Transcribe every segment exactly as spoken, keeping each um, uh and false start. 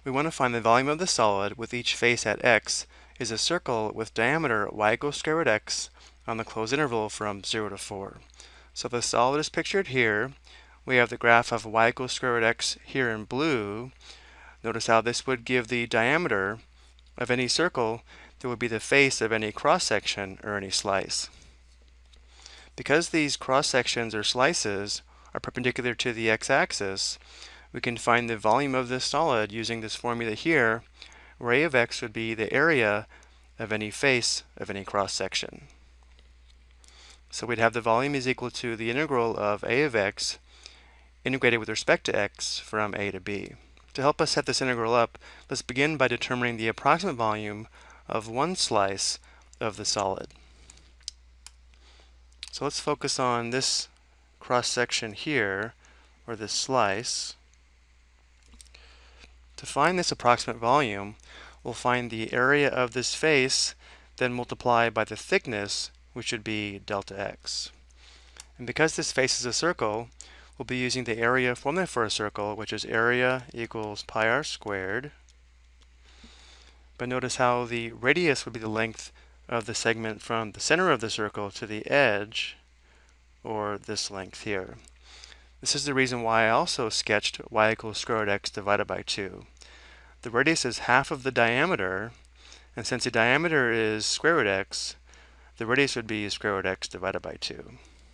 We want to find the volume of the solid with each face at x is a circle with diameter y equals square root x on the closed interval from zero to four. So the solid is pictured here. We have the graph of y equals square root x here in blue. Notice how this would give the diameter of any circle that would be the face of any cross-section or any slice. Because these cross-sections or slices are perpendicular to the x-axis, we can find the volume of this solid using this formula here, where a of x would be the area of any face of any cross-section. So we'd have the volume is equal to the integral of a of x integrated with respect to x from a to b. To help us set this integral up, let's begin by determining the approximate volume of one slice of the solid. So let's focus on this cross-section here, or this slice. To find this approximate volume, we'll find the area of this face, then multiply by the thickness, which would be delta x. And because this face is a circle, we'll be using the area formula for a circle, which is area equals pi r squared. But notice how the radius would be the length of the segment from the center of the circle to the edge, or this length here. This is the reason why I also sketched y equals square root x divided by two. The radius is half of the diameter, and since the diameter is square root x, the radius would be square root x divided by two.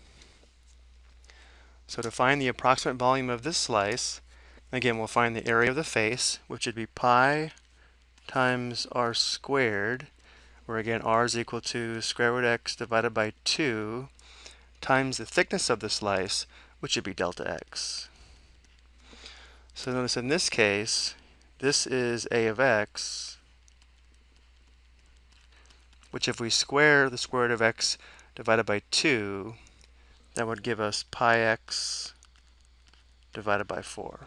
So to find the approximate volume of this slice, again we'll find the area of the face, which would be pi times r squared, where again r is equal to square root x divided by two, times the thickness of the slice, which would be delta x. So notice in this case, this is a of x, which if we square the square root of x divided by two, that would give us pi x divided by four.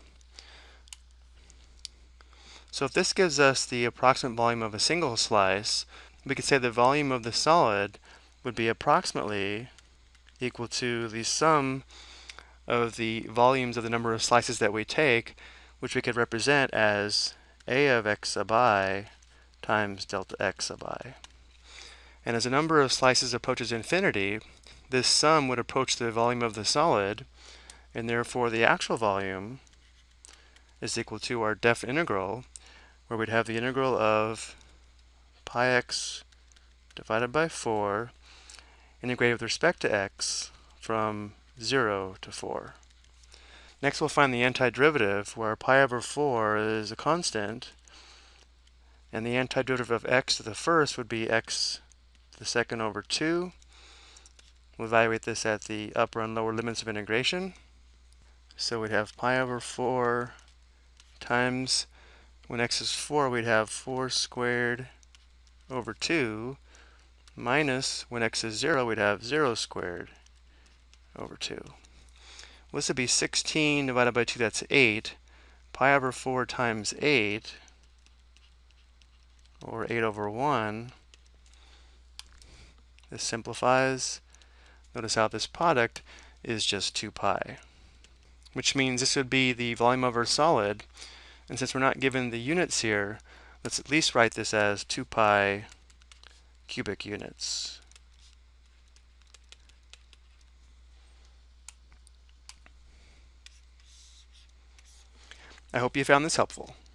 So if this gives us the approximate volume of a single slice, we could say the volume of the solid would be approximately equal to the sum of the volumes of the number of slices that we take, which we could represent as a of x sub I times delta x sub I. And as the number of slices approaches infinity, this sum would approach the volume of the solid, and therefore the actual volume is equal to our definite integral, where we'd have the integral of pi x divided by four integrated with respect to x from zero to four. Next we'll find the antiderivative, where pi over four is a constant, and the antiderivative of x to the first would be x to the second over two. We'll evaluate this at the upper and lower limits of integration. So we'd have pi over four times, when x is four, we'd have four squared over two, minus, when x is zero, we'd have zero squared over two. Well, this would be sixteen divided by two, that's eight. Pi over four times eight, or eight over one. This simplifies. Notice how this product is just two pi, which means this would be the volume of our solid. And since we're not given the units here, let's at least write this as two pi cubic units. I hope you found this helpful.